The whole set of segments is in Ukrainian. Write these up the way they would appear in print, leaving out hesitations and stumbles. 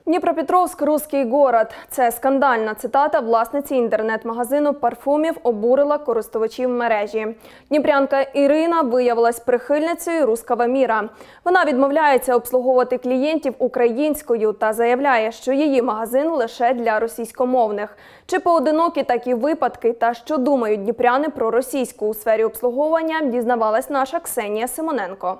Дніпропетровськ – «русский город». Це скандальна цитата власниці інтернет-магазину парфумів обурила користувачів мережі. Дніпрянка Ірина виявилась прихильницею «русского мира». Вона відмовляється обслуговувати клієнтів українською та заявляє, що її магазин лише для російськомовних. Чи поодинокі такі випадки та що думають дніпряни про російську у сфері обслуговування, дізнавалась наша Ксенія Симоненко.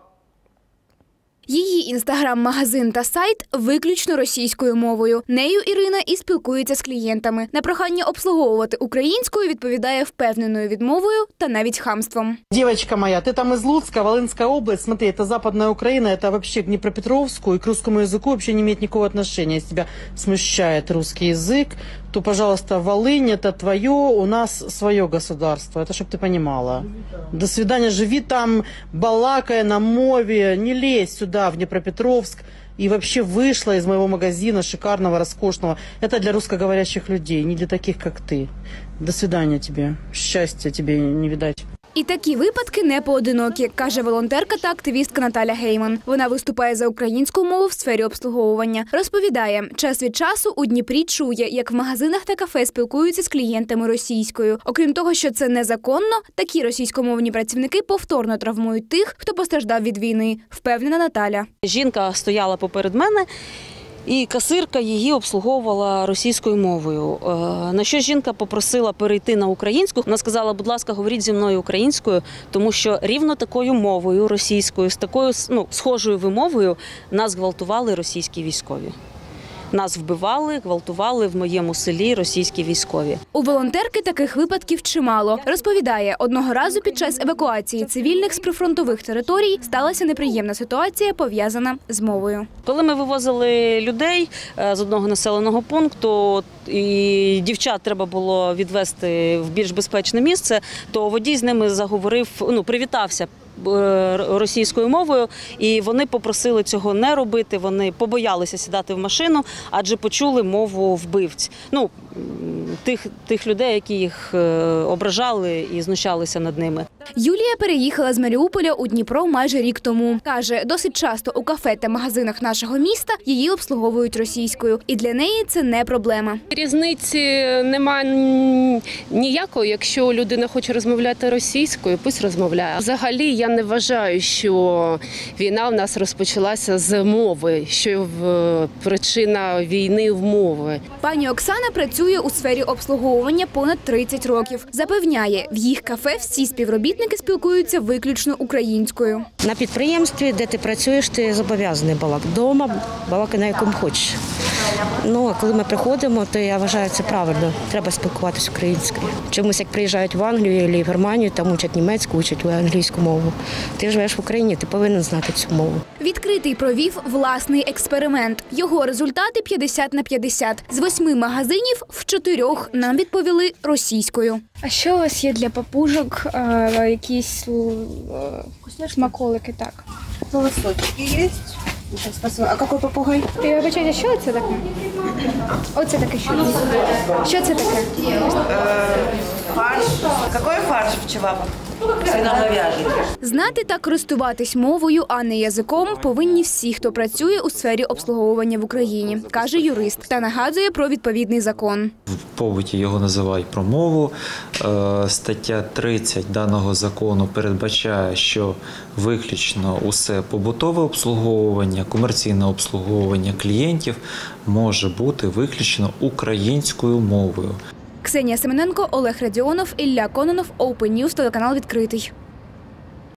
Її інстаграм-магазин та сайт виключно російською мовою. Нею Ірина і спілкується з клієнтами. На прохання обслуговувати українською відповідає впевненою відмовою та навіть хамством. Девочка моя, ты там из Луцка, Волынская область, смотри, это Западная Украина, это вообще к Днепропетровску и к русскому языку вообще не имеет никакого отношения. Если тебя смущает русский язык, то, пожалуйста, Волынь – это твое, у нас свое государство. Это чтобы ты понимала. До свидания, живи там, балакая на мове, не лезь сюда, в Днепропетровск. И вообще вышла из моего магазина шикарного, роскошного. Это для русскоговорящих людей, не для таких, как ты. До свидания тебе. Счастья тебе не видать. І такі випадки не поодинокі, каже волонтерка та активістка Наталя Гейман. Вона виступає за українську мову в сфері обслуговування. Розповідає, час від часу у Дніпрі чує, як в магазинах та кафе спілкуються з клієнтами російською. Окрім того, що це незаконно, такі російськомовні працівники повторно травмують тих, хто постраждав від війни, впевнена Наталя. Жінка стояла поперед мене, і касирка її обслуговувала російською мовою. На що жінка попросила перейти на українську. Вона сказала, будь ласка, говоріть зі мною українською, тому що рівно такою мовою російською, з такою схожою вимовою нас гвалтували російські військові. Нас вбивали, гвалтували в моєму селі російські військові. У волонтерки таких випадків чимало. Розповідає, одного разу під час евакуації цивільних з прифронтових територій сталася неприємна ситуація, пов'язана з мовою. Коли ми вивозили людей з одного населеного пункту, і дівчат треба було відвезти в більш безпечне місце, то водій з ними заговорив, привітався російською мовою, і вони попросили цього не робити, вони побоялися сідати в машину, адже почули мову вбивць. Тих людей, які їх ображали і знущалися над ними. Юлія переїхала з Маріуполя у Дніпро майже рік тому. Каже, досить часто у кафе та магазинах нашого міста її обслуговують російською. І для неї це не проблема. Різниці немає ніякої, якщо людина хоче розмовляти російською, пусть розмовляє. Взагалі, я не вважаю, що війна у нас розпочалася з мови, що причина війни в мови. Пані Оксана працює у сфері обслуговування понад 30 років. Запевняє, в їх кафе всі співробітники спілкуються виключно українською. На підприємстві, де ти працюєш, ти зобов'язаний балакати. Вдома балакай на якому хочеш. А коли ми приходимо, то я вважаю, це правильно. Треба спілкуватися українською. Чомусь, як приїжджають в Англію або в Германію, там учать німецьку, учать англійську мову. Ти живеш в Україні, ти повинен знати цю мову. Відкритий провів власний експеримент. Його результати 50/50. З 8 магазинів в 4 нам відповіли російською. А що у вас є для папужок? Якісь смаколики, так? Волосочки є. А який попугай? Вибачайте, що це таке? Оце таке що? Що це таке? Фарш. Який фарш в чевапах? Знати та користуватись мовою, а не язиком, повинні всі, хто працює у сфері обслуговування в Україні, каже юрист, та нагадує про відповідний закон. В побуті його називають про мову. Стаття 30 даного закону передбачає, що виключно усе побутове обслуговування, комерційне обслуговування клієнтів може бути виключно українською мовою. Ксенія Симоненко, Олег Радіонов, Ілля Кононов, Open News, телеканал «Відкритий».